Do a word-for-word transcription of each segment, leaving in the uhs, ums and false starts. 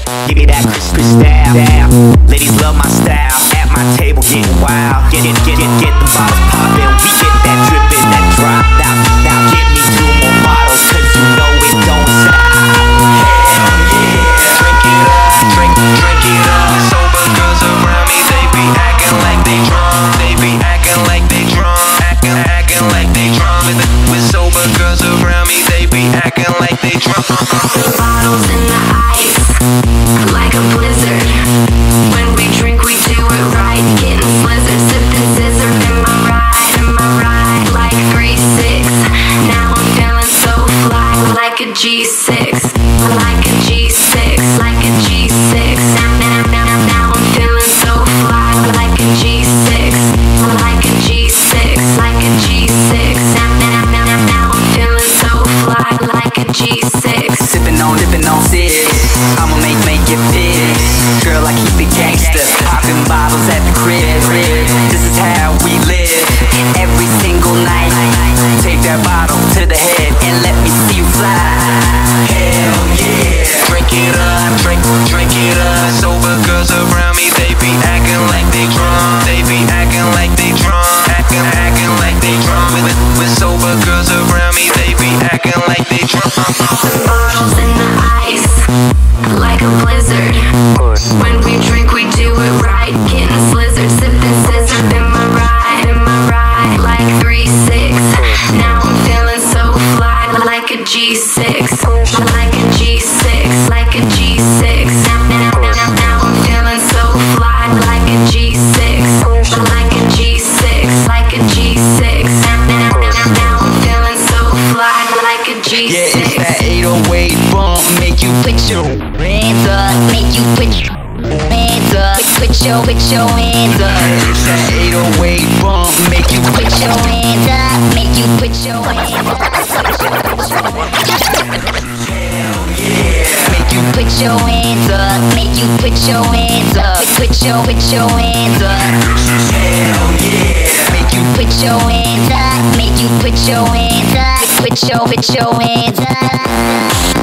Give me that Chris Chris style. Ladies love my style. At my table getting wild. Get it, get it, get the bottles poppin'. We get that drippin', that drop. Now, now give me two more bottles, cause you know it don't stop. Hell yeah. Drink it up, drink, drink it up. Sober girls around me, they be acting like they drunk. They be acting like they drunk. Acting, acting like they drunk. With, with sober girls around me, they be acting like they drunk. Bottles in the ice, like a blizzard. When we drink, we do it right. Getting slizzard, sipping scissor. Am I right? Am I right? Like three six. Now I'm feeling so fly, like a G six, like a G six, like a G six. Now, now, now, now, now I'm feeling so fly, like a G six, like a G six, like a G six. Now, now, now, now, now I'm feeling so fly, like a G six. Sippin' on, dippin' on six. I'ma make, make it fit. Girl, I keep it gangsta. Poppin' bottles at the crib. This is how we live. Every single night. Take that bottle to the head and let me see you fly. Hell yeah. Drink it up, drink, drink it up. Sober girls around me, they be acting like they drunk. They be acting like they drunk. Acting, acting like they drunk. With, with sober girls around me, they be acting like they drunk. Bottles in the ice, like a blizzard. When we drink, we do it right. Getting slizzard, sipping scissor. Am I right? Am I right? Like three six. Now I'm feeling so fly, like a G six, like a G six, like a G six. Now, now, now, now, now I'm feeling so fly, like a G six, like a G six, like a G six. Now, now, now, now, now I'm feeling so fly, like a G six. Yeah, it's that eight oh eight bump, make you put your hands up, make you put your hands up, put your, put your hands up. It's that eight oh eight bump, make you put your hands up, make you put your hands up. Hell yeah. Make you put your hands up, make you put your hands up, put your, put your hands up. Hell yeah. Make you put your hands up, make you put your hands up, put your, put your hands up.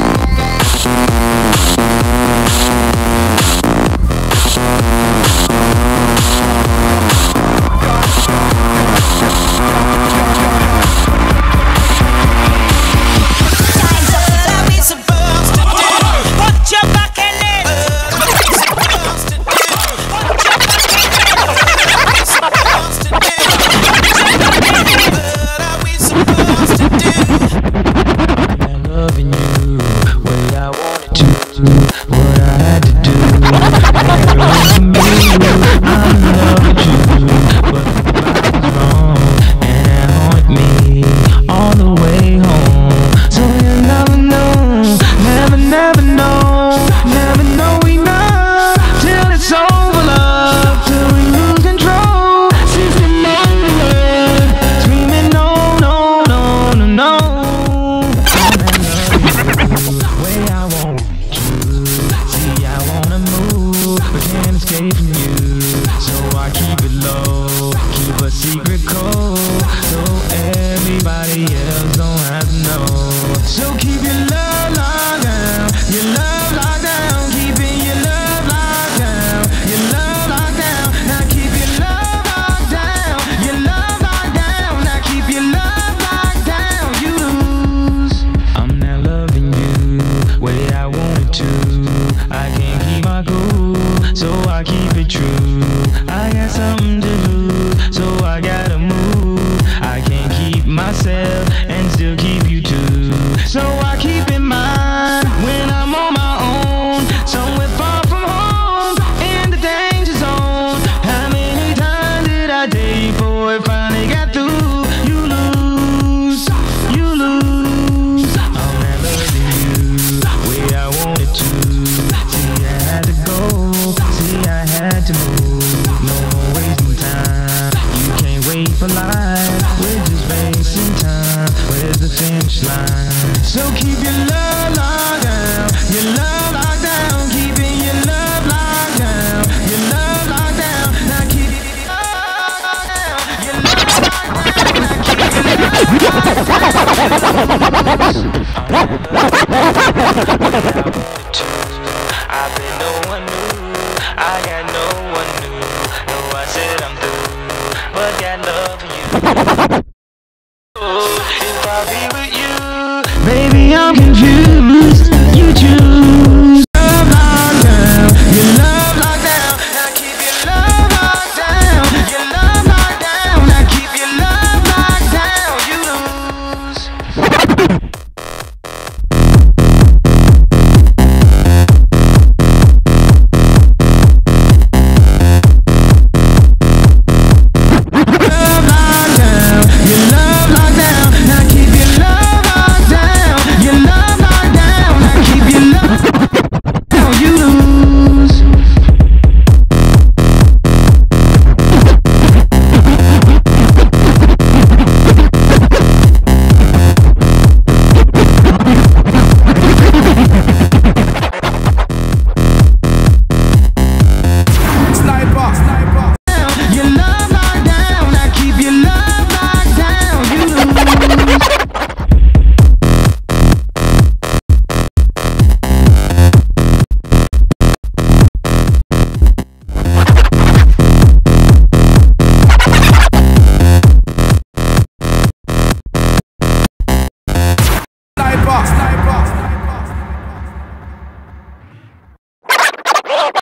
So keep your love locked down, your love locked down, keeping your love locked down, your love locked down. Now keep your love locked down, your love locked down. Now keep your love locked down.